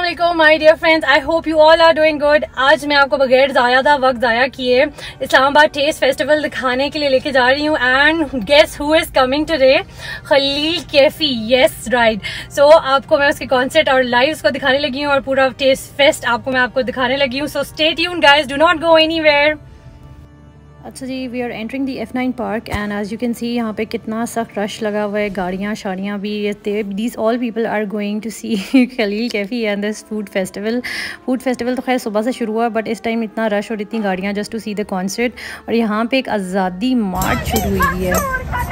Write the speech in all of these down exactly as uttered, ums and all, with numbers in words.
अस्सलामुअलैकुम my dear friends, I hope you all are doing good. आज मैं आपको बगैर ज़्यादा वक्त ज़ाया किए इस्लामाबाद टेस्ट फेस्टिवल दिखाने के लिए लेके जा रही हूँ। And guess who is coming today? Khalil Kaifi, yes right. So आपको मैं उसके कॉन्सर्ट और लाइव्स को दिखाने लगी हूँ और पूरा टेस्ट फेस्ट आपको मैं आपको दिखाने लगी हूँ। So stay tuned guys, do not go anywhere. अच्छा जी, we are entering the F nine park and as you can see यहाँ पे कितना सख्त रश लगा हुआ है, गाड़ियाँ शाड़ियाँ भी। These all people are going to see Khalil Kaifi and this food festival. Food festival तो खैर सुबह से शुरू हुआ, बट इस टाइम इतना रश और इतनी गाड़ियाँ just to see the concert. और यहाँ पे एक आज़ादी मार्च शुरू हुई है।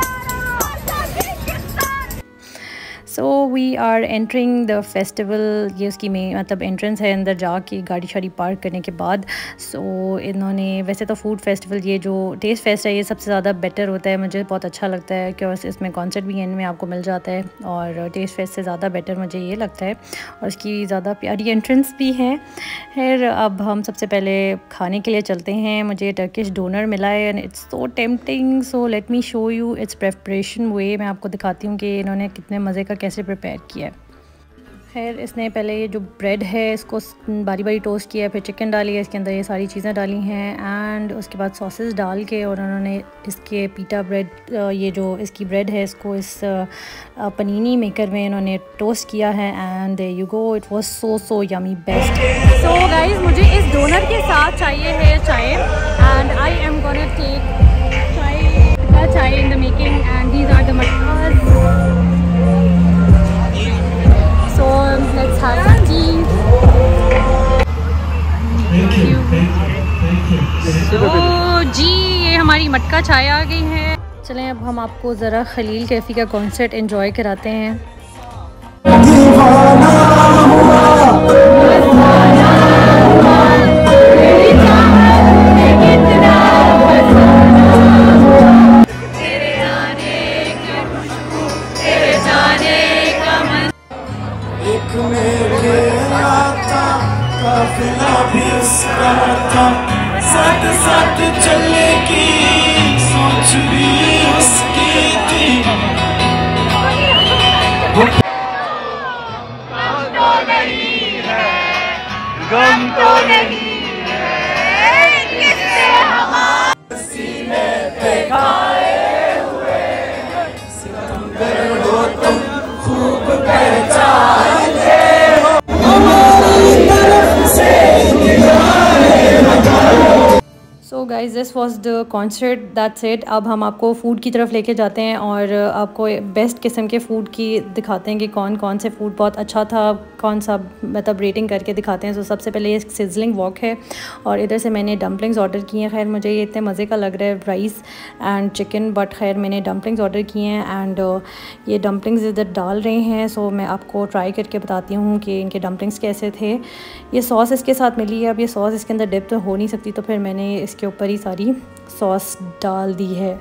So we are entering the festival. ये उसकी में मतलब एंट्रेंस है अंदर जाके गाड़ी शाड़ी पार्क करने के बाद। सो so, इन्होंने वैसे तो फूड फेस्टिवल, ये जो टेस्ट फेस्ट है, ये सबसे ज़्यादा बेटर होता है, मुझे बहुत अच्छा लगता है क्योंकि इसमें कॉन्सर्ट भी एंड में आपको मिल जाता है और टेस्ट फेस्ट से ज़्यादा बेटर मुझे ये लगता है। और इसकी ज़्यादा प्यारी एंट्रेंस भी है। खैर अब हम सबसे पहले खाने के लिए चलते हैं। मुझे टर्किश डोनर मिला है and it's so tempting. So let me show you its preparation way. मैं आपको दिखाती हूँ कि इन्होंने कितने मज़े का कैसे प्रिपेयर किया है। खैर इसने पहले ये जो ब्रेड है इसको बारी बारी टोस्ट किया है, फिर चिकन डाली है, इसके अंदर ये सारी चीज़ें डाली हैं एंड उसके बाद सॉसेस डाल के और उन्होंने इसके पीटा ब्रेड, ये जो इसकी ब्रेड है, इसको इस पनीनी मेकर में इन्होंने टोस्ट किया है and there you go. It was so so yummy best. So guys, मुझे इस डोनर के साथ चाहिए है चाय and I am gonna take chai chai in the making and these are the matkas. So let's have some tea. Thank you. Thank you. So जी, ये हमारी मटका चाय आ गई है। चलें अब हम आपको ज़रा खलील कैफ़ी का कॉन्सर्ट एंजॉय कराते हैं। साथ साथ चलने की सोच भी उसकी थी। गम तो नहीं है, गम तो नहीं है, किससे हमारे सीने पे खाए हुए सितमगर हो तुम खूब पहचानते हो हमारी तरफ से। So guys this was the concert, that's it. अब हम आपको फ़ूड की तरफ लेके जाते हैं और आपको बेस्ट किस्म के फ़ूड की दिखाते हैं कि कौन कौन से फ़ूड बहुत अच्छा था, कौन सा मतलब रेटिंग करके दिखाते हैं। तो so, सबसे पहले ये सिजलिंग वॉक है और इधर से मैंने डम्पलिंग्स ऑर्डर किए हैं। खैर मुझे ये इतने मज़े का लग रहा है, राइस एंड चिकन, बट खैर मैंने डम्पलिंग्स ऑर्डर किए हैं एंड uh, ये डम्पलिंग्स इधर डाल रहे हैं। सो so, मैं आपको ट्राई करके बताती हूँ कि इनके डम्पलिंग्स कैसे थे। ये सॉस इसके साथ मिली है। अब ये सॉस इसके अंदर डिप तो हो नहीं सकती, तो फिर मैंने इसके ऊपर ही सारी सॉस डाल दी है।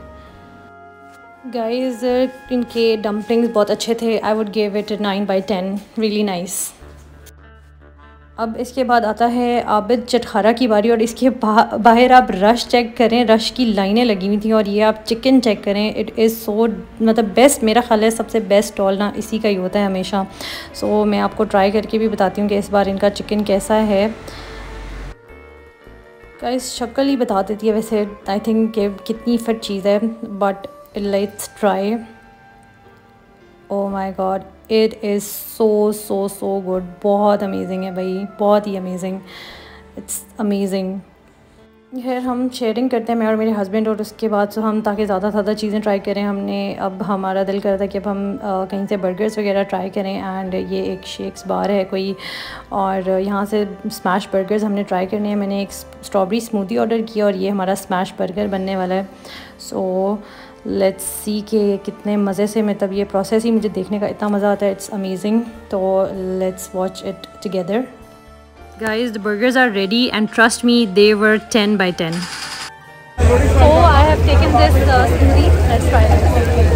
गाइस इनके डम्पलिंग्स बहुत अच्छे थे। I would give it nine by ten, really nice. अब इसके बाद आता है आबिद चटखारा की बारी और इसके बाहर आप रश चेक करें, रश की लाइनें लगी हुई थी। और ये आप चिकन चेक करें, इट इज़ सो मतलब बेस्ट। मेरा ख्याल है सबसे बेस्ट स्टॉल ना इसी का ही होता है हमेशा। सो so, मैं आपको ट्राई करके भी बताती हूँ कि इस बार इनका चिकन कैसा है। गाइस शक्ल ही बता देती है वैसे, आई थिंक कि कितनी फिट चीज़ है, but let's try. Oh my god, it is so so so good. बहुत अमेजिंग है भाई, बहुत ही अमेजिंग, इट्स अमेजिंग। खैर हम शेयरिंग करते हैं, मैं और मेरे हस्बैंड, और उसके बाद से हम ताकि ज़्यादा ज़्यादा चीज़ें ट्राई करें। हमने अब हमारा दिल करता है कि अब हम आ, कहीं से बर्गर्स वगैरह ट्राई करें एंड ये एक शेक्स बार है कोई, और यहाँ से स्मैश बर्गर्स हमने ट्राई करने हैं। मैंने एक स्ट्रॉबेरी स्मूदी ऑर्डर किया और ये हमारा स्मैश बर्गर बनने वाला है। सो लेट्स सी कि कितने मज़े से, मतलब ये प्रोसेस ही मुझे देखने का इतना मज़ा आता है, इट्स अमेजिंग। तो let's watch it together. Guys, the burgers are ready and trust me, they were ten by ten. So I have taken this uh, smoothie. Let's try it.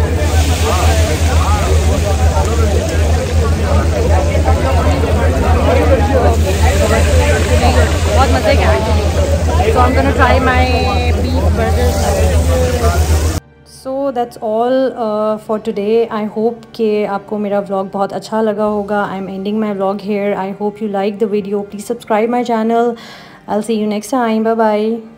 बहुत मज़े का actually. So I'm gonna try my beef burgers. So that's all for today. I hope कि आपको मेरा vlog बहुत अच्छा लगा होगा। I am ending my vlog here. I hope you like the video. Please subscribe my channel. I will see you next time. Bye bye.